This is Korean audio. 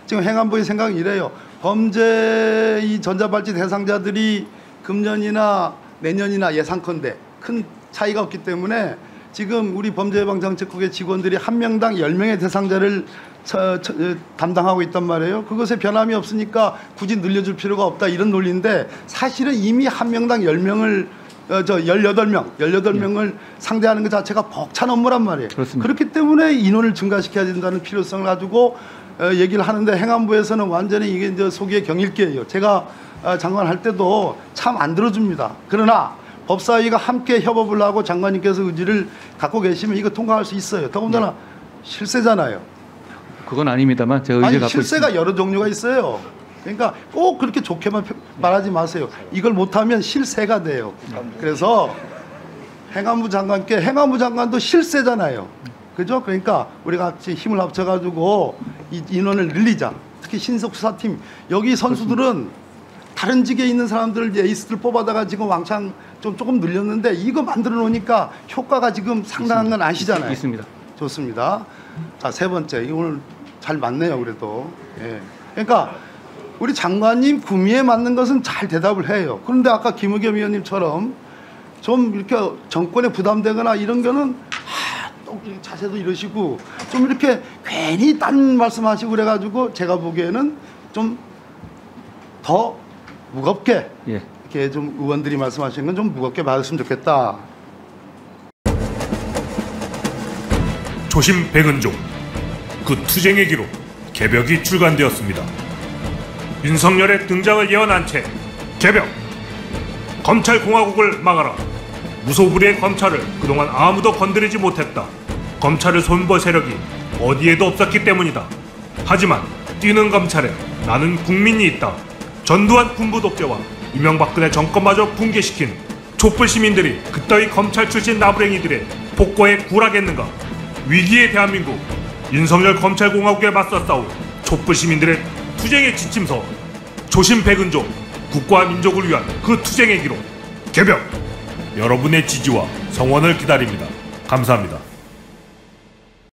지금 행안부의 생각은 이래요. 범죄 이 전자발찌 대상자들이 금년이나 내년이나 예상컨대 큰 차이가 없기 때문에 지금 우리 범죄예방정책국의 직원들이 한 명당 10명의 대상자를 담당하고 있단 말이에요. 그것에 변함이 없으니까 굳이 늘려줄 필요가 없다 이런 논리인데 사실은 이미 한 명당 10명을 18명을 상대하는 것 자체가 벅찬 업무란 말이에요. 그렇습니다. 그렇기 때문에 인원을 증가시켜야 된다는 필요성을 가지고 얘기를 하는데 행안부에서는 완전히 이게 이제 속의 경일기예요. 제가 장관 할 때도 참 안 들어줍니다. 그러나 법사위가 함께 협업을 하고 장관님께서 의지를 갖고 계시면 이거 통과할 수 있어요. 더군다나 실세잖아요. 그건 아닙니다만 제가 의지 갖고 실세가 있습니다. 여러 종류가 있어요. 그러니까 꼭 그렇게 좋게만 말하지 마세요. 이걸 못하면 실세가 돼요. 그래서 행안부 장관도 실세잖아요. 그죠? 그러니까 우리가 같이 힘을 합쳐가지고 이 인원을 늘리자. 특히 신속수사팀 여기 선수들은 다른 직에 있는 사람들 에이스들 뽑아다가 지금 왕창 조금 늘렸는데 이거 만들어 놓으니까 효과가 지금 상당한 건 아시잖아요. 있습니다. 좋습니다. 자, 세 번째. 이거 오늘 잘 맞네요, 그래도. 예. 그러니까 우리 장관님 구미에 맞는 것은 잘 대답을 해요. 그런데 아까 김의겸 위원님처럼 좀 이렇게 정권에 부담되거나 이런 거는 또 자세도 이러시고 좀 이렇게 괜히 딴 말씀하시고 그래가지고 제가 보기에는 좀 더 무겁게 이렇게 좀 의원들이 말씀하시는 건 좀 무겁게 받았으면 좋겠다. 초심 백은종 그 투쟁의 기록 개벽이 출간되었습니다. 윤석열의 등장을 예언한 채 개벽 검찰공화국을 막아라. 무소불위의 검찰을 그동안 아무도 건드리지 못했다. 검찰을 손볼 세력이 어디에도 없었기 때문이다. 하지만 뛰는 검찰에 나는 국민이 있다. 전두환 군부 독재와 이명박근혜 정권마저 붕괴시킨 촛불 시민들이 그따위 검찰 출신 나부랭이들의 폭거에 굴하겠는가. 위기의 대한민국 윤석열 검찰공화국에 맞서 싸울 촛불 시민들의 투쟁의 지침서 초심 백은종 국가와 민족을 위한 그 투쟁의 기록 개벽 여러분의 지지와 성원을 기다립니다. 감사합니다.